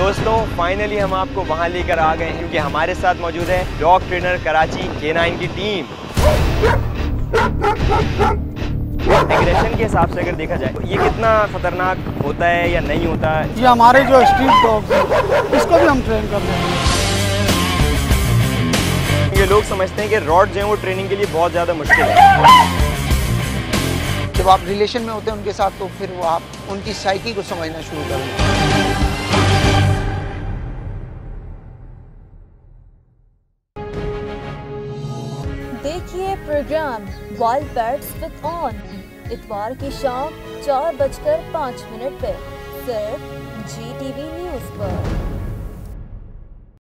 दोस्तों फाइनली हम आपको वहां लेकर आ गए हैं क्योंकि हमारे साथ मौजूद है डॉग ट्रेनर कराची K9 की टीम। एग्रेशन के हिसाब से अगर देखा जाए तो ये कितना खतरनाक होता है या नहीं होता? ये हमारे जो स्ट्रीट डॉग्स हैं इसको भी हम ट्रेन कर रहे हैं। ये लोग समझते हैं कि रॉड जो है वो ट्रेनिंग के लिए बहुत ज़्यादा मुश्किल है। जब आप रिलेशन में होते हैं उनके साथ तो फिर वो आप उनकी साइकी को समझना शुरू कर देते हैं। देखिए programme wild pets with on इतवार की शाम 4:05 पे सिर्फ GTV न्यूज़ पर।